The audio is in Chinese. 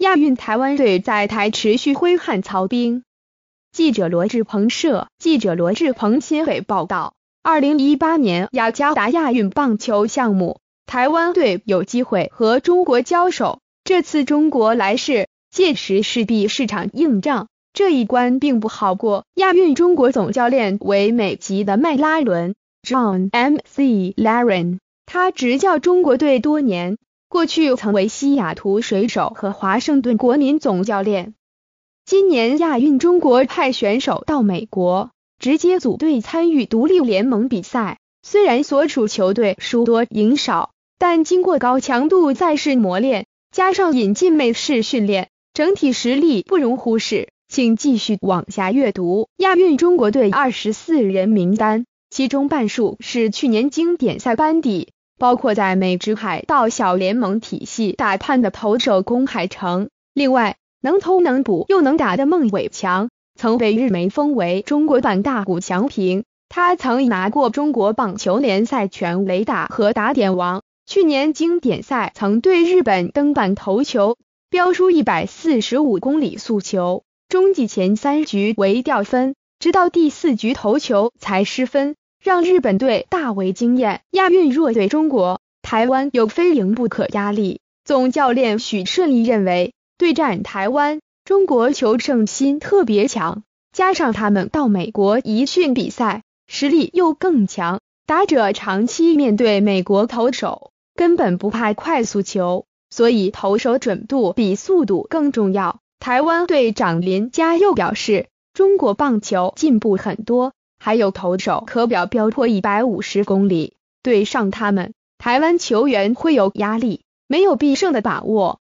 亚运台湾队在台持续挥汗操兵。记者罗志鹏新北报道，2018年雅加达亚运棒球项目，台湾队有机会和中国交手，这次中国来势，届时势必是场硬仗，这一关并不好过。亚运中国总教练为美籍的麦拉伦 John M.C. Laren， 他执教中国队多年，过去曾为西雅图水手和华盛顿国民总教练。今年亚运中国派选手到美国，直接组队参与独立联盟比赛，虽然所属球队输多赢少，但经过高强度赛事磨练，加上引进美式训练，整体实力不容忽视。请继续往下阅读亚运中国队24人名单，其中半数是去年经典赛班底，包括在美职海盗小联盟体系打判的投手龚海成，另外能投能补又能打的孟伟强，曾被日媒封为中国版大谷翔平，他曾拿过中国棒球联赛全垒打和打点王，去年经典赛曾对日本登板投球，飙出145公里速球，中继前3局为掉分，直到第4局投球才失分，让日本队大为惊艳。亚运若对中国，台湾有非赢不可压力。总教练许顺利认为，对战台湾，中国求胜心特别强，加上他们到美国一训比赛，实力又更强，打者长期面对美国投手，根本不怕快速球，所以投手准度比速度更重要。台湾队长林佳佑表示，中国棒球进步很多，还有投手可飙破150公里，对上他们，台湾球员会有压力，没有必胜的把握。